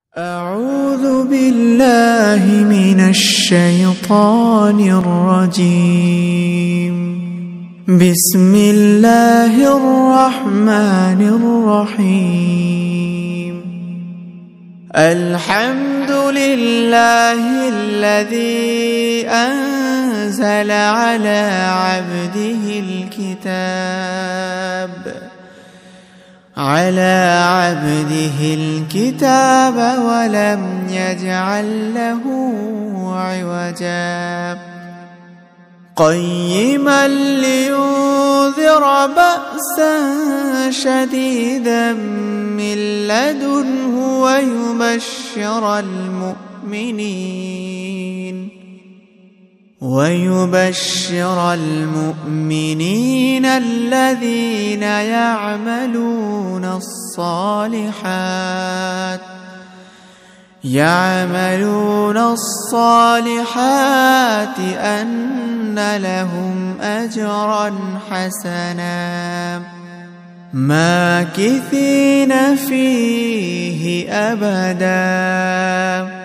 أعوذ بالله من الشيطان الرجيم. بسم الله الرحمن الرحيم. الحمد لله الذي أنزل على عبده الكتاب ولم يجعل له عوجا قيما لينذر بأسا شديدا من لدنه ويبشر المؤمنين الذين يعملون الصالحات أن لهم أجرا حسنا ماكثين فيه أبدا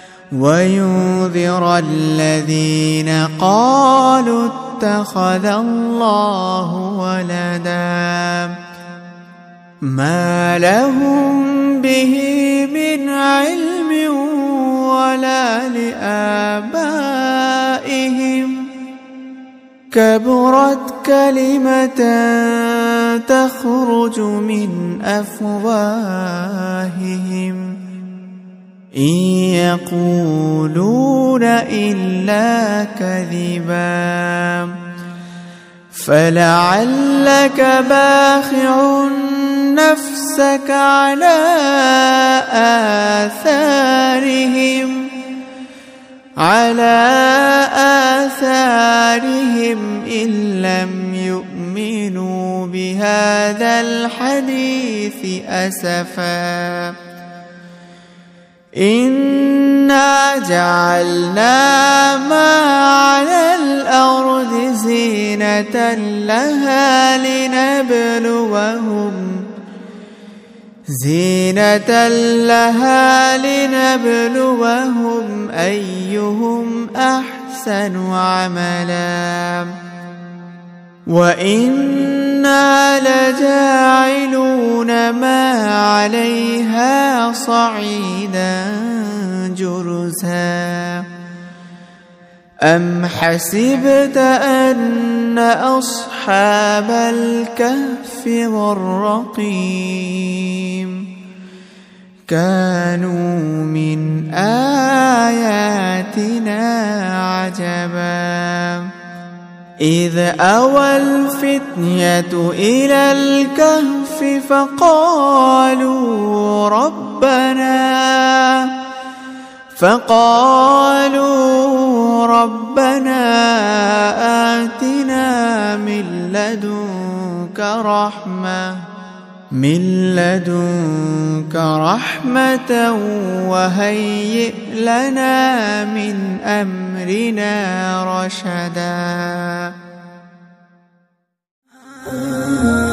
وينذر الذين قالوا اتخذ الله ولدا ما لهم به من علم ولا لآبائهم كبرت كلمة تخرج من أفواههم إن يقولون إلا كذبا فلعلك باخع نفسك على آثارهم إن لم يؤمنوا بهذا الحديث أسفا إنا جعلنا ما على الأرض زينة لها لنبلوهم أيهم أحسن عملا وإنا لجاعلون ما عليها صعيدا جرزا أم حسبت أن أصحاب الكهف والرقيم كانوا من آياتنا عجبا إذ أوى الفتية إلى الكهف فقالوا ربنا آتنا من لدنك رحمة وهيئ لنا من أمرنا رشدا.